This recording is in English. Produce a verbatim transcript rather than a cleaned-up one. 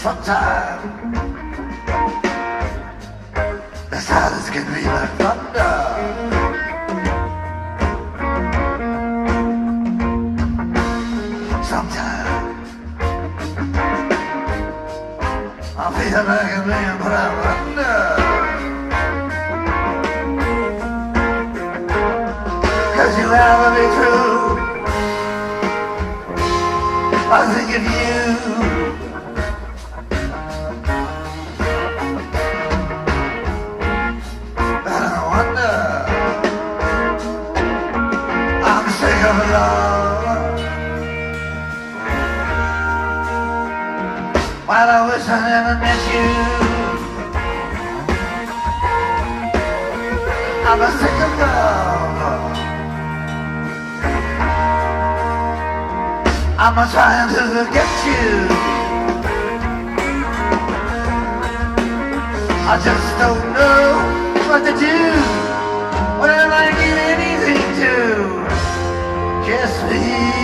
Sometimes the silence can be like thunder. Sometimes I feel like I'm being put out under. Cause you'll never be true. I think of you. And I wonder, I'm sick of love. While I wish I never met you, I'm sick of love. I'm trying to forget you. I just don't know what to do when I give anything to kiss me.